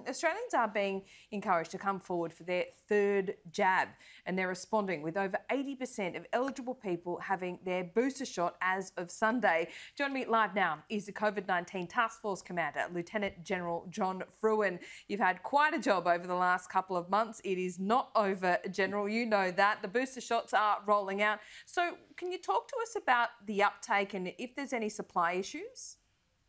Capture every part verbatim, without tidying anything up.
Australians are being encouraged to come forward for their third jab, and they're responding with over eighty percent of eligible people having their booster shot as of Sunday. Joining me live now is the COVID nineteen Taskforce Commander, Lieutenant General General Frewen. You've had quite a job over the last couple of months. It is not over, General. You know that. The booster shots are rolling out. So can you talk to us about the uptake and if there's any supply issues?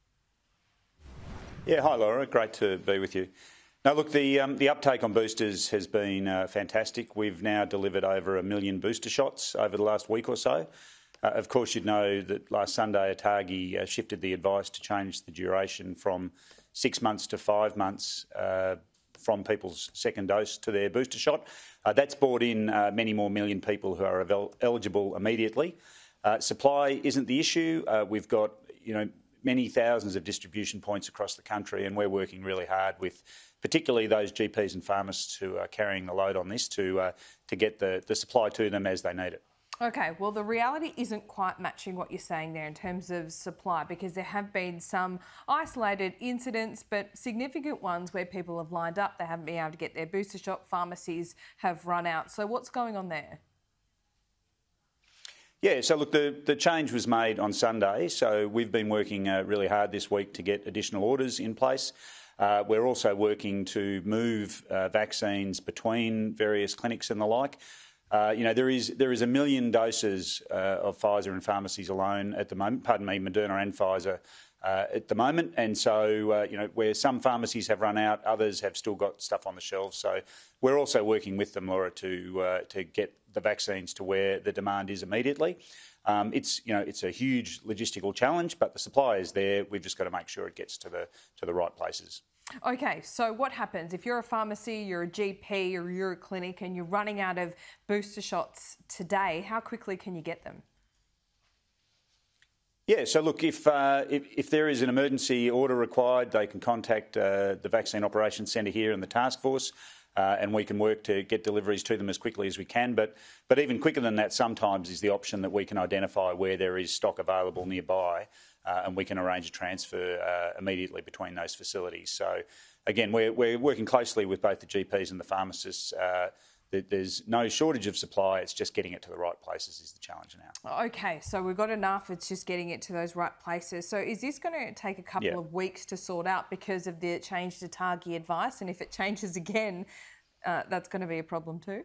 Yeah, hi Laura, great to be with you. Now look, the, um, the uptake on boosters has been uh, fantastic. We've now delivered over a million booster shots over the last week or so. Uh, of course, you'd know that last Sunday ATAGI uh, shifted the advice to change the duration from six months to five months uh, from people's second dose to their booster shot. Uh, that's brought in uh, many more million people who are el eligible immediately. Uh, supply isn't the issue. Uh, we've got, you know, many thousands of distribution points across the country, and we're working really hard with particularly those G Ps and pharmacists who are carrying the load on this to, uh, to get the, the supply to them as they need it. OK, well, the reality isn't quite matching what you're saying there in terms of supply, because there have been some isolated incidents, but significant ones where people have lined up, they haven't been able to get their booster shot, pharmacies have run out. So what's going on there? Yeah, so look, the, the change was made on Sunday, so we've been working uh, really hard this week to get additional orders in place. Uh, we're also working to move uh, vaccines between various clinics and the like. Uh, you know, there is there is a million doses uh, of Pfizer in pharmacies alone at the moment, pardon me, Moderna and Pfizer uh, at the moment. And so, uh, you know, where some pharmacies have run out, others have still got stuff on the shelves. So we're also working with them, Laura, to, uh, to get the vaccines to where the demand is immediately. Um, it's, you know, it's a huge logistical challenge, but the supply is there. We've just got to make sure it gets to the, to the right places. OK, so what happens if you're a pharmacy, you're a G P or you're a clinic and you're running out of booster shots today? How quickly can you get them? Yeah, so look, if, uh, if, if there is an emergency order required, they can contact uh, the Vaccine Operations Centre here in the Taskforce, uh, and we can work to get deliveries to them as quickly as we can. But, but even quicker than that sometimes is the option that we can identify where there is stock available nearby. Uh, and we can arrange a transfer uh, immediately between those facilities. So, again, we're, we're working closely with both the G Ps and the pharmacists. Uh, there's no shortage of supply, it's just getting it to the right places is the challenge now. OK, so we've got enough, it's just getting it to those right places. So is this going to take a couple yeah. of weeks to sort out because of the change to ATAGI advice? And if it changes again, uh, that's going to be a problem too?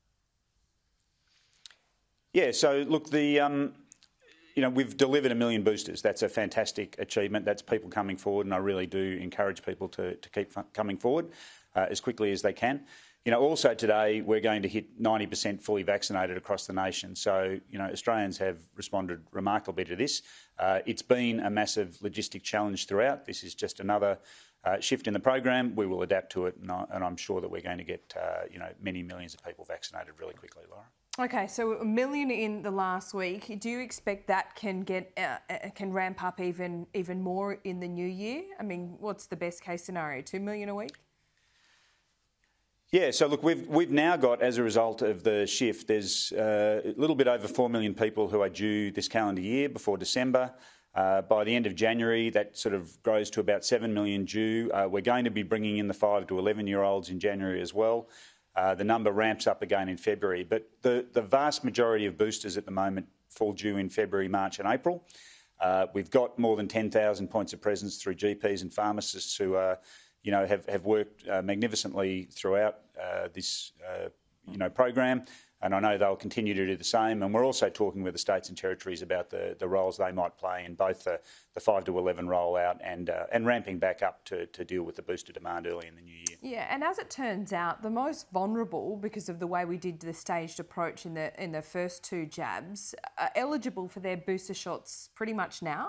Yeah, so look, the... Um, You know, we've delivered a million boosters. That's a fantastic achievement. That's people coming forward, and I really do encourage people to, to keep coming forward uh, as quickly as they can. You know, also today we're going to hit ninety percent fully vaccinated across the nation. So, you know, Australians have responded remarkably to this. Uh, it's been a massive logistic challenge throughout. This is just another uh, shift in the program. We will adapt to it, and, I, and I'm sure that we're going to get, uh, you know, many millions of people vaccinated really quickly, Laura. OK, so a million in the last week. Do you expect that can get uh, can ramp up even even more in the new year? I mean, what's the best case scenario? Two million a week? Yeah, so look, we've we've now got, as a result of the shift, there's uh, a little bit over four million people who are due this calendar year before December. Uh, by the end of January, that sort of grows to about seven million due. Uh, we're going to be bringing in the five to eleven year olds in January as well. Uh, the number ramps up again in February, but the, the vast majority of boosters at the moment fall due in February, March and April. Uh, we've got more than ten thousand points of presence through G Ps and pharmacists who uh, you know, have, have worked uh, magnificently throughout uh, this uh, you know, program, and I know they'll continue to do the same. And we're also talking with the states and territories about the, the roles they might play in both the, the five to eleven rollout and, uh, and ramping back up to, to deal with the booster demand early in the new year. Yeah, and as it turns out, the most vulnerable, because of the way we did the staged approach in the in the first two jabs, are eligible for their booster shots pretty much now?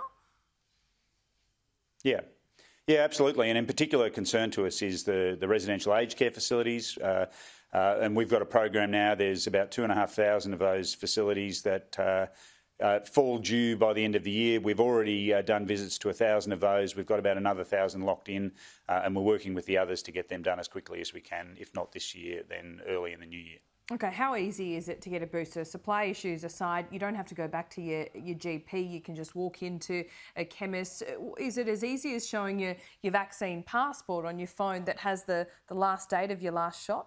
Yeah. Yeah, absolutely. And in particular, concern to us is the, the residential aged care facilities. Uh, uh, and we've got a program now. There's about two and a half thousand of those facilities that uh, uh, fall due by the end of the year. We've already uh, done visits to a thousand of those. We've got about another thousand locked in, uh, and we're working with the others to get them done as quickly as we can. If not this year, then early in the new year. Okay, how easy is it to get a booster? Supply issues aside, you don't have to go back to your, your G P. You can just walk into a chemist. Is it as easy as showing your, your vaccine passport on your phone that has the, the last date of your last shot?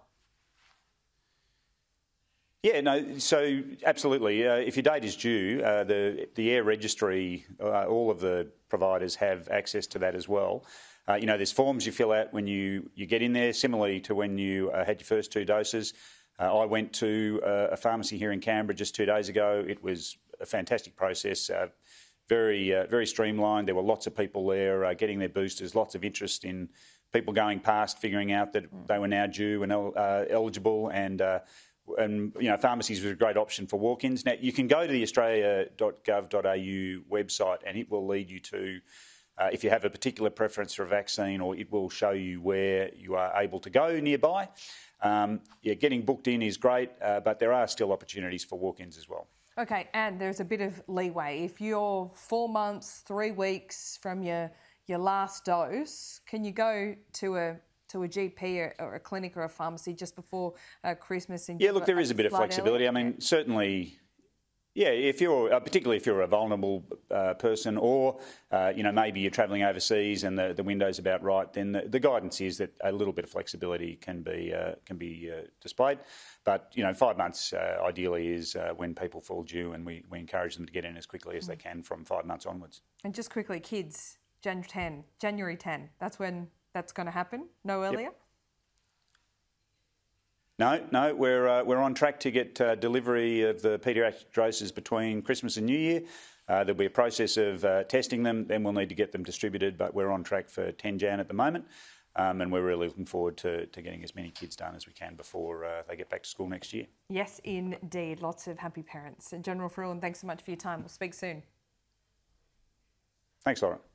Yeah, no, so absolutely. Uh, if your date is due, uh, the the Air Registry, uh, all of the providers have access to that as well. Uh, you know, there's forms you fill out when you, you get in there, similarly to when you uh, had your first two doses. Uh, I went to uh, a pharmacy here in Canberra just two days ago. It was a fantastic process, uh, very uh, very streamlined. There were lots of people there uh, getting their boosters, lots of interest in people going past, figuring out that they were now due and uh, eligible, and uh, and you know, pharmacies was a great option for walk-ins. Now you can go to the australia dot gov dot a u website, and it will lead you to, uh, if you have a particular preference for a vaccine, or it will show you where you are able to go nearby. Um, yeah, getting booked in is great, uh, but there are still opportunities for walk-ins as well. Okay, and there's a bit of leeway. If you're four months, three weeks from your your last dose, can you go to a to a G P or, or a clinic or a pharmacy just before uh, Christmas? And yeah, look, there is a bit of flexibility. Early? I mean, certainly. Yeah, if you're uh, particularly if you're a vulnerable uh, person, or uh, you know, maybe you're travelling overseas and the, the window's about right, then the, the guidance is that a little bit of flexibility can be uh, can be uh, displayed. But you know, five months uh, ideally is uh, when people fall due, and we, we encourage them to get in as quickly as mm. they can from five months onwards. And just quickly, kids, January tenth, January tenth. That's when that's going to happen. No earlier. Yep. No, no, we're uh, we're on track to get uh, delivery of the paediatric doses between Christmas and New Year. Uh, there'll be a process of uh, testing them, then we'll need to get them distributed, but we're on track for ten Jan at the moment, um, and we're really looking forward to, to getting as many kids done as we can before uh, they get back to school next year. Yes, indeed. Lots of happy parents. And General Frewen, thanks so much for your time. We'll speak soon. Thanks, Laura.